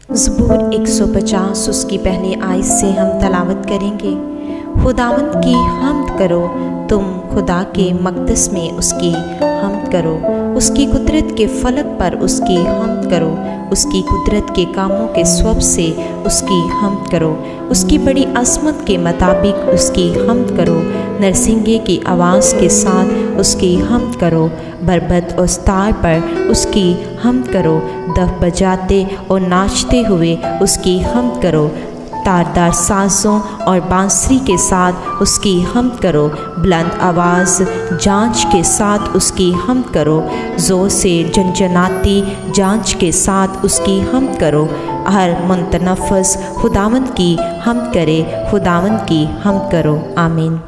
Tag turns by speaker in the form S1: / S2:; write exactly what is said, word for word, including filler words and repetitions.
S1: ज़बूर एक सौ पचास उसकी पहली आयत से हम तलावत करेंगे। खुदावंद की हम्द करो, तुम खुदा के मक़दस में उसकी हम्द करो, उसकी कुदरत के फलक पर उसकी हम्द करो, उसकी कुदरत के कामों के स्वभ से उसकी हम्द करो, उसकी बड़ी अज़मत के मुताबिक उसकी हम्द करो, नरसिंगे की आवाज़ के साथ उसकी हम्द करो, बरबत और तार पर उसकी हम्द करो, दफ बजाते और नाचते हुए उसकी हम्द करो, तारदार साज़ों और बांसुरी के साथ उसकी हम्द करो, बुलंद आवाज़ जांच के साथ उसकी हम्द करो, ज़ोर से झनझनाती जांच के साथ उसकी हम्द करो। हर मुतनफ़्फ़िस खुदावंद की हम्द करे, खुदावंद की हम्द करो। आमीन।